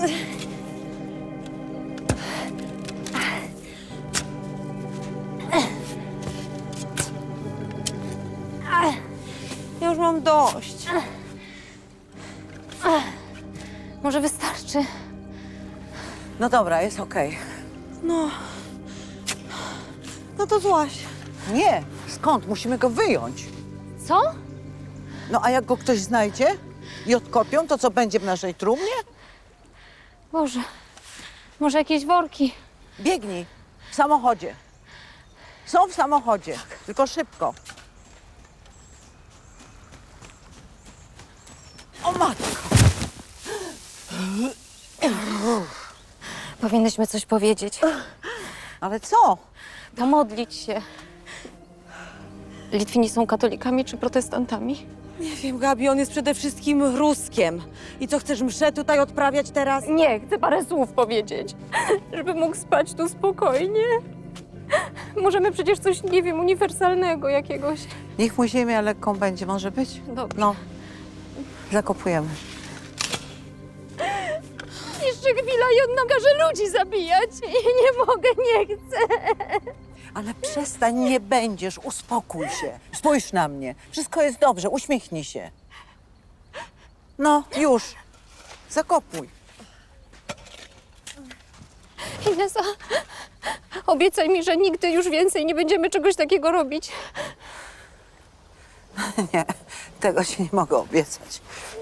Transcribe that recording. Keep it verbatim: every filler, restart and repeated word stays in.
Ja już mam dość. Może wystarczy? No dobra, jest okej. No. No to złaś. Nie, skąd? Musimy go wyjąć. Co? No a jak go ktoś znajdzie i odkopią, to co będzie w naszej trumnie? Boże, może jakieś worki? Biegnij, w samochodzie. Są w samochodzie, tylko szybko. O matko! Powinnyśmy coś powiedzieć. Ale co? Pomodlić się. Litwini są katolikami czy protestantami? Nie wiem, Gabi, on jest przede wszystkim Ruskiem. I co, chcesz mszę tutaj odprawiać teraz? Nie, chcę parę słów powiedzieć, żeby mógł spać tu spokojnie. Możemy przecież coś, nie wiem, uniwersalnego jakiegoś. Niech mu ziemia lekką będzie, może być? Dobrze. No, zakopujemy. Jeszcze chwila i on nam każe ludzi zabijać. I nie mogę, nie chcę. Ale przestań, nie będziesz, uspokój się. Spójrz na mnie, wszystko jest dobrze, uśmiechnij się. No, już, zakopuj. Inesa, obiecaj mi, że nigdy już więcej nie będziemy czegoś takiego robić. Nie, tego ci nie mogę obiecać.